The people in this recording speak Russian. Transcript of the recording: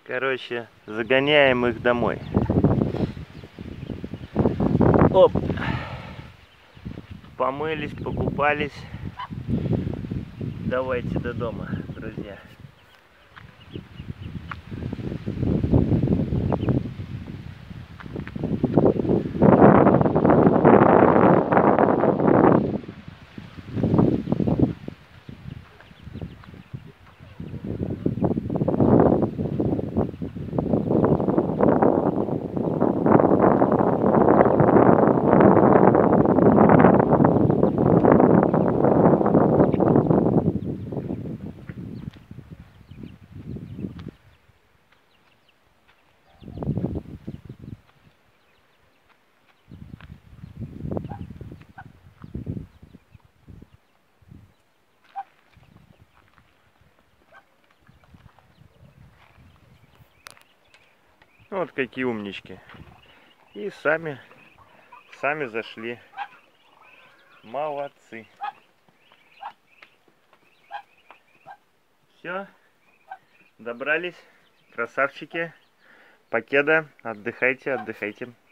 Короче, загоняем их домой. Оп! Помылись, покупались. Давайте до дома, друзья. Вот какие умнички. И сами зашли. Молодцы. Все, добрались. Красавчики. Покеда. Отдыхайте, отдыхайте.